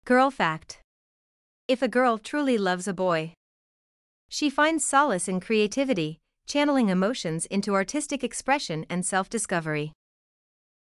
Girl fact. If a girl truly loves a boy, she finds solace in creativity, channeling emotions into artistic expression and self-discovery.